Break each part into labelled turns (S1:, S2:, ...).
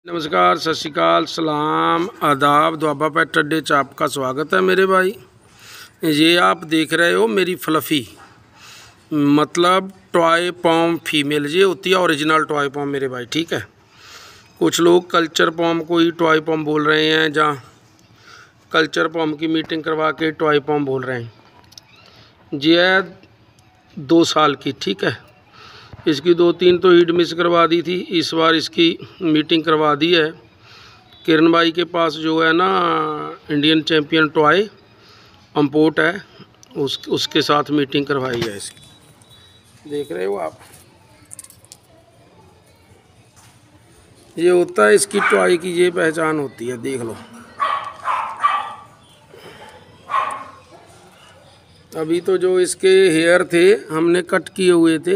S1: नमस्कार, सत श्रीकाल, सलाम, आदाब। दुआबा पेट अड्डे च आपका स्वागत है मेरे भाई। ये आप देख रहे हो मेरी फ्लफ़ी, मतलब टॉय पॉम फीमेल। ये होती है ओरिजिनल टॉय पॉम मेरे भाई, ठीक है। कुछ लोग कल्चर पॉम को ही टॉय पॉम बोल रहे हैं, जहाँ कल्चर पॉम की मीटिंग करवा के टॉय पॉम बोल रहे हैं। ये है 2 साल की, ठीक है। इसकी 2-3 तो ईड मिस करवा दी थी, इस बार इसकी मीटिंग करवा दी है। किरण भाई के पास जो है ना इंडियन चैम्पियन टॉय अम्पोर्ट है, उसके साथ मीटिंग करवाई है इसकी। देख रहे हो आप, ये होता है इसकी टॉय की, ये पहचान होती है, देख लो। अभी तो जो इसके हेयर थे हमने कट किए हुए थे,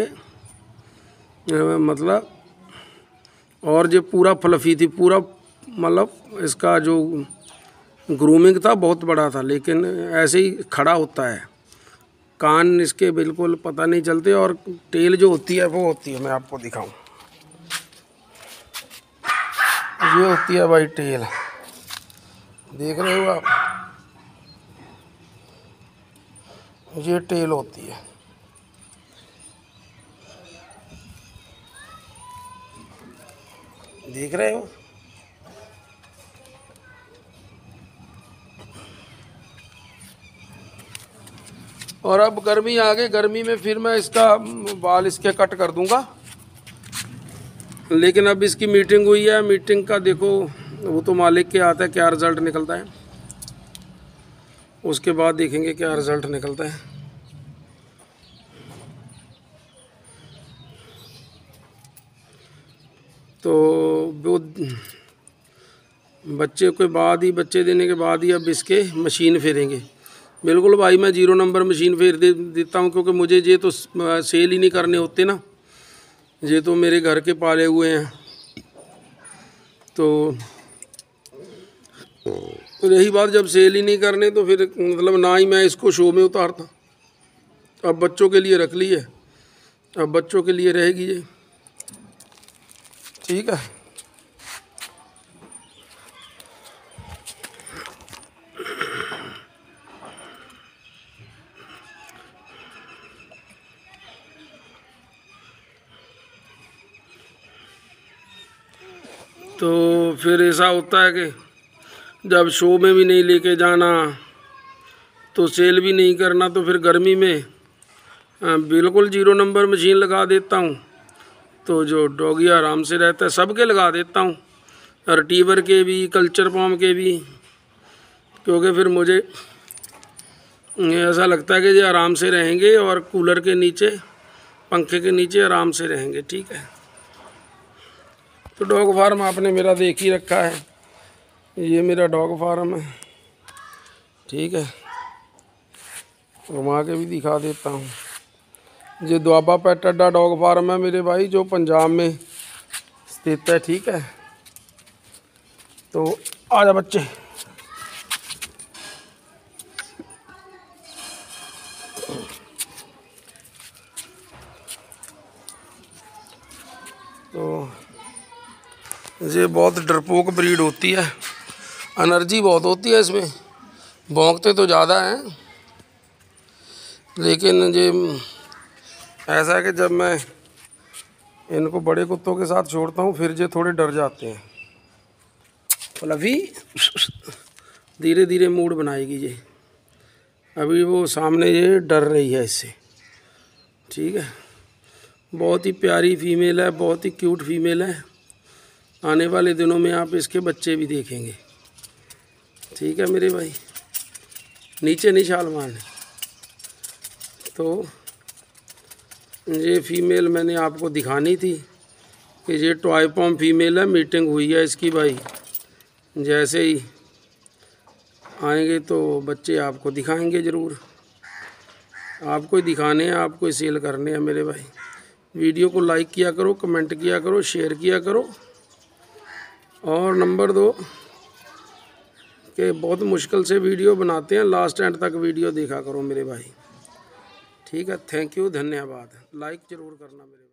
S1: मतलब, और जो पूरा फ्लफ़ी थी, पूरा मतलब इसका जो ग्रूमिंग था बहुत बड़ा था, लेकिन ऐसे ही खड़ा होता है। कान इसके बिल्कुल पता नहीं चलते, और टेल जो होती है वो होती है, मैं आपको दिखाऊं, ये होती है भाई टेल। देख रहे हो आप, ये टेल होती है। देख रहे हो, और अब गर्मी आ गई, गर्मी में फिर मैं इसका बाल इसके कट कर दूंगा। लेकिन अब इसकी मीटिंग हुई है, मीटिंग का देखो, वो तो मालिक के आता है क्या रिज़ल्ट निकलता है, उसके बाद देखेंगे क्या रिज़ल्ट निकलता है। तो वो बच्चे देने के बाद ही अब इसके मशीन फेरेंगे। बिल्कुल भाई, मैं 0 नंबर मशीन फेर देता हूँ, क्योंकि मुझे ये तो सेल ही नहीं करने होते ना, ये तो मेरे घर के पाले हुए हैं। तो रही बात, जब सेल ही नहीं करने तो फिर मतलब ना ही मैं इसको शो में उतारता। अब बच्चों के लिए रख ली है, अब बच्चों के लिए रहेगी ये, ठीक है। तो फिर ऐसा होता है कि जब शो में भी नहीं लेके जाना, तो सेल भी नहीं करना, तो फिर गर्मी में बिल्कुल 0 नंबर मशीन लगा देता हूँ, तो जो डॉगी आराम से रहता है। सबके लगा देता हूँ, रिट्रीवर के भी, कल्चर पॉम के भी, क्योंकि फिर मुझे ऐसा लगता है कि ये आराम से रहेंगे और कूलर के नीचे, पंखे के नीचे आराम से रहेंगे, ठीक है। तो डॉग फार्म आपने मेरा देख ही रखा है, ये मेरा डॉग फार्म है, ठीक है। घुमा के भी दिखा देता हूँ। ये दुआबा पेट अड्डा डॉग फार्म है मेरे भाई, जो पंजाब में स्थित है, ठीक है। तो आजा बच्चे। तो ये बहुत डरपोक ब्रीड होती है, एनर्जी बहुत होती है इसमें, भौंकते तो ज़्यादा हैं, लेकिन ये ऐसा है कि जब मैं इनको बड़े कुत्तों के साथ छोड़ता हूँ फिर ये थोड़े डर जाते हैं। फ्लफ़ी धीरे धीरे मूड बनाएगी ये, अभी वो सामने ये डर रही है इससे, ठीक है। बहुत ही प्यारी फीमेल है, बहुत ही क्यूट फीमेल है। आने वाले दिनों में आप इसके बच्चे भी देखेंगे, ठीक है मेरे भाई। नीचे नहीं छाल मारने। तो ये फीमेल मैंने आपको दिखानी थी कि ये टॉय पॉम फीमेल है, मीटिंग हुई है इसकी भाई। जैसे ही आएंगे तो बच्चे आपको दिखाएंगे ज़रूर, आपको ही दिखाने हैं, आपको ही सेल करने हैं मेरे भाई। वीडियो को लाइक किया करो, कमेंट किया करो, शेयर किया करो, और नंबर 2 कि बहुत मुश्किल से वीडियो बनाते हैं, लास्ट एंड तक वीडियो देखा करो मेरे भाई, ठीक है। थैंक यू, धन्यवाद। लाइक ज़रूर करना मेरे।